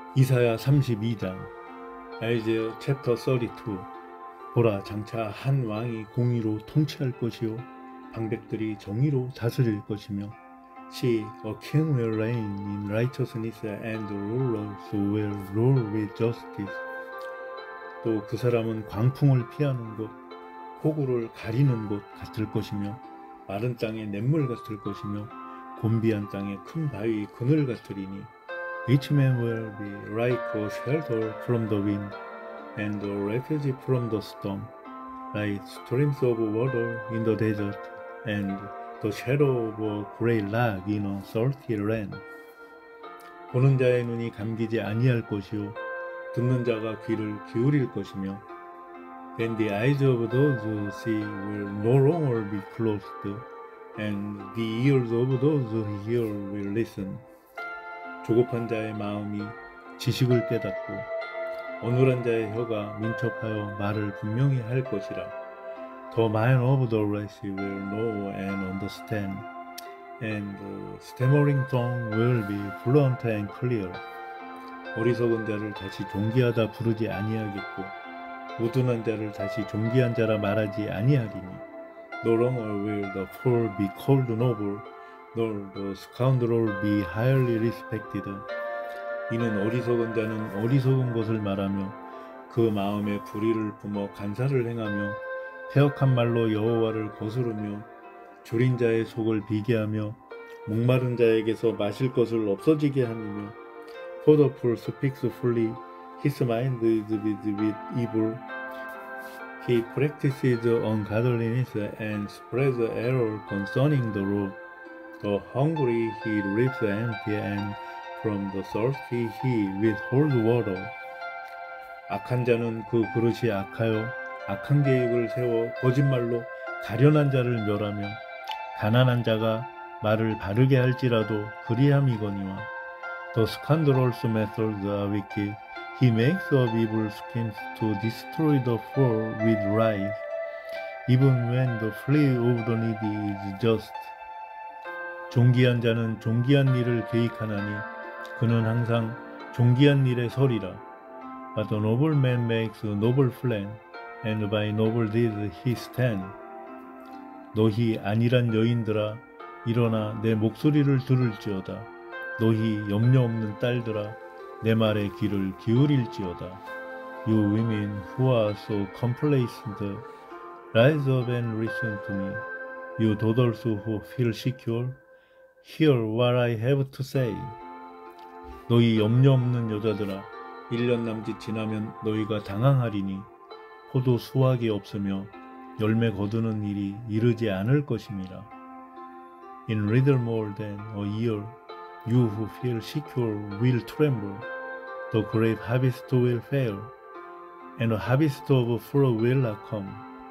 이사야 32장 아이제어 챕터 32. 보라, 장차 한 왕이 공의로 통치할 것이요 방백들이 정의로 다스릴 것이며, See, a king will reign in righteousness and the rulers will rule with justice. 또 그 사람은 광풍을 피하는 곳, 폭우를 가리는 곳 같을 것이며, 마른 땅에 냇물 같을 것이며, 곤비한 땅에 큰 바위 그늘 같으리니, Each man will be like a shelter from the wind, and a refuge from the storm, like streams of water in the desert, and the shadow of a great rock in a thirsty land. 보는 자의 눈이 감기지 아니할 것이요, 듣는 자가 귀를 기울일 것이며, Then the eyes of those who see will no longer be closed, and the ears of those who hear will listen. 조급한 자의 마음이 지식을 깨닫고 어눌한 자의 혀가 민첩하여 말을 분명히 할 것이라. The mind of the rest will know and understand, and the stammering tongue will be fluent and clear. 어리석은 자를 다시 존귀하다 부르지 아니하겠고, 우둔한 자를 다시 존귀한 자라 말하지 아니하리니, No longer will the fool be called noble, nor the scoundrel be highly respected. 이는 어리석은 자는 어리석은 것을 말하며 그 마음에 불의를 뿜어 간사를 행하며 패역한 말로 여호와를 거스르며 줄인 자의 속을 비게하며 목마른 자에게서 마실 것을 없어지게 하느며, For the fool speaks fully, his mind is with evil. He practices ungodliness and spreads error concerning the law. The hungry he leaves empty, and from the thirsty he withholds water. 악한 자는 그 그릇이 악하여 악한 계획을 세워 거짓말로 가련한 자를 멸하며, 가난한 자가 말을 바르게 할지라도 그리함이거니와. The scoundrel's methods are wicked. He makes up evil schemes to destroy the poor with lies, even when the plea of the needy is just. 존귀한 자는 존귀한 일을 계획하나니 그는 항상 존귀한 일에 서리라. But a noble man makes a noble plan, and by noble deeds he stands. 너희 안일한 여인들아, 일어나 내 목소리를 들을지어다. 너희 염려 없는 딸들아, 내 말에 귀를 기울일지어다. You women who are so complacent, rise up and listen to me. You daughters who feel secure, hear what I have to say. 너희 염려 없는 여자들아, 1년 남짓 지나면 너희가 당황하리니 포도 수확이 없으며 열매 거두는 일이 이르지 않을 것임이라. In little more than a year, you who feel secure will tremble. The great harvest will fail, and a harvest of fruit will not come.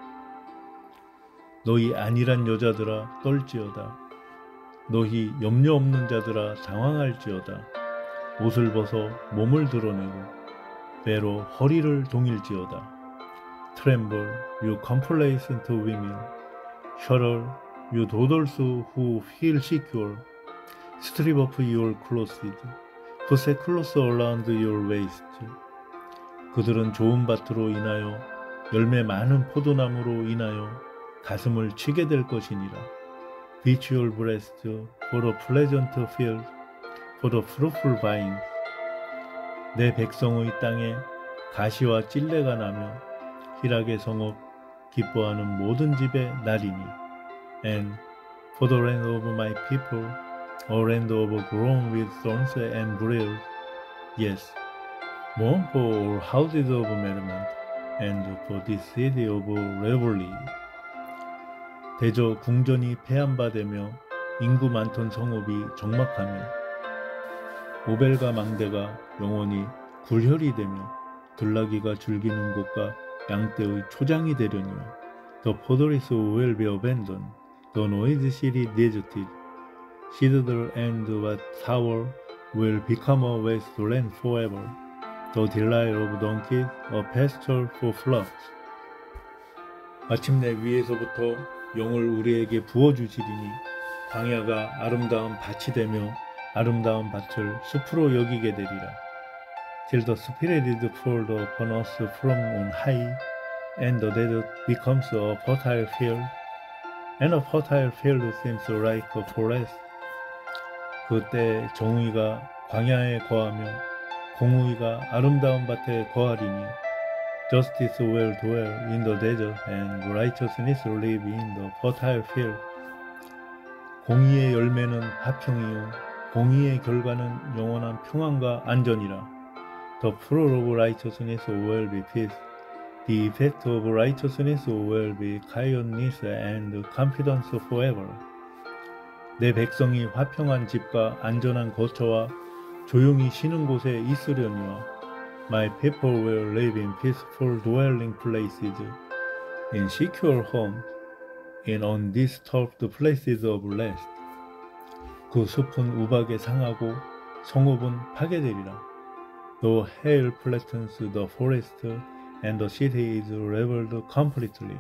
너희 안일한 여자들아, 떨지어다. 너희 염려 없는 자들아, 당황할지어다. 옷을 벗어 몸을 드러내고 배로 허리를 동일지어다. Tremble, you complacent women. Shudder, you daughters who feel secure. Strip off your clothes. Put sackcloth around your waist. 그들은 좋은 밭으로 인하여 열매 많은 포도나무로 인하여 가슴을 치게 될 것이니라. Beat your breast for a pleasant field, for the fruitful vines. 내 백성의 땅에 가시와 찔레가 나며 희락의 성읍 기뻐하는 모든 집의 날이니. And for the land of my people, a land overgrown with thorns and briars. Yes, mourn for all houses of merriment, and for this city of revelry. 대저 궁전이 폐함바되며 인구 많던 성읍이 적막하며 오벨과 망대가 영원히 굴혈이 되며 들나귀가 즐기는 곳과 양떼의 초장이 되려니와. The fortress will be abandoned, the noisy city deserted. Citadel and what tower will become a wasteland forever. The delight of donkeys, a pasture for flocks. 마침내 위에서부터 영을 우리에게 부어주시리니 광야가 아름다운 밭이 되며 아름다운 밭을 숲으로 여기게 되리라. till the Spirit is poured upon us from on high, and the desert becomes a fertile field, and a fertile field seems like a forest. 그때 정의가 광야에 거하며 공의가 아름다운 밭에 거하리니 Justice will dwell in the desert and righteousness live in the fertile field. 공의의 열매는 화평이요 공의의 결과는 영원한 평안과 안전이라. The fruit of righteousness will be peace. The effect of righteousness will be kindness and confidence forever. 내 백성이 화평한 집과 안전한 거처와 조용히 쉬는 곳에 있으려니와 My people will live in peaceful dwelling places, in secure homes, in undisturbed places of rest. 그 숲은 우박에 상하고 성읍은 파괴되리라. The hail flattens the forest, and the city is leveled completely.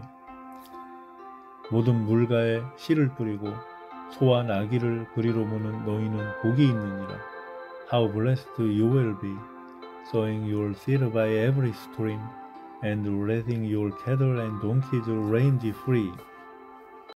모든 물가에 씨를 뿌리고 소와 나귀를 그리로 무는 너희는 복이 있느니라. How blessed you will be, sowing your seed by every stream, and letting your cattle and donkeys range free.